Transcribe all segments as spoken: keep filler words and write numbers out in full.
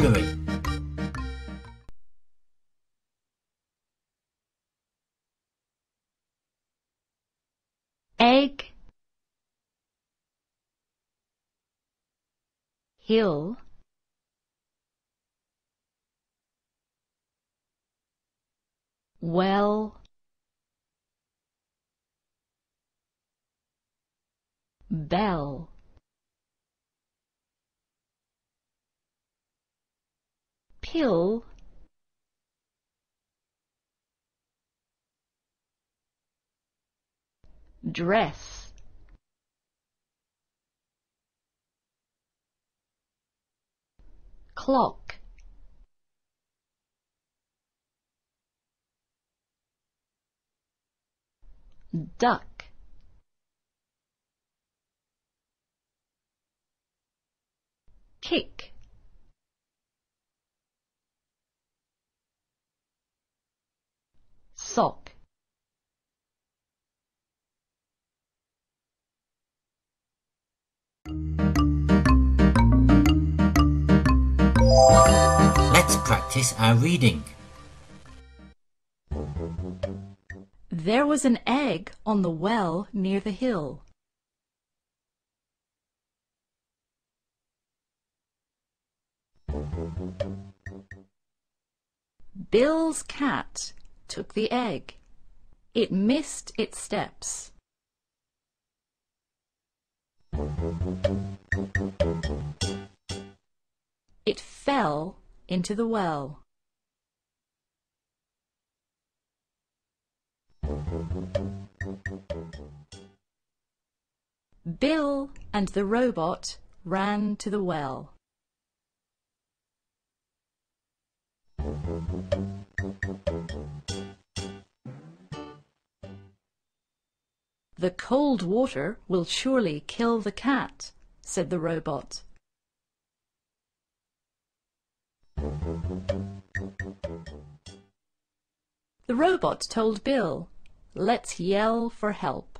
vocabulary. Egg, hill, well, bell, pill, dress, clock, duck, kick, sock. Let's practice our reading. There was an egg on the well near the hill. Bill's cat took the egg. It missed its steps. It fell into the well. Bill and the robot ran to the well. The cold water will surely kill the cat, said the robot. The robot told Bill, "Let's yell for help."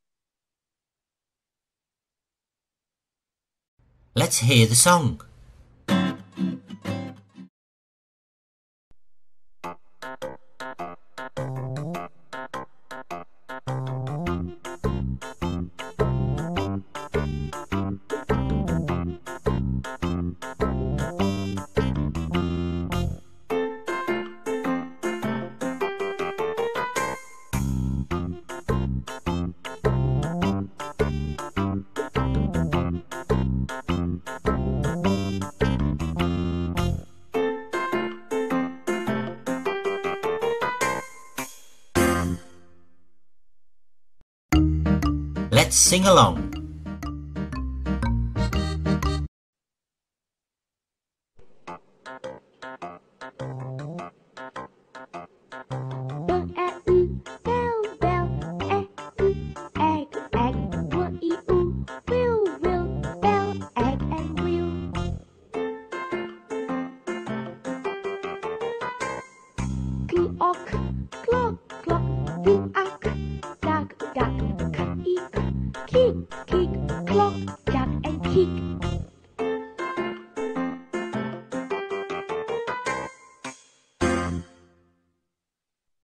Let's hear the song. Let's sing along.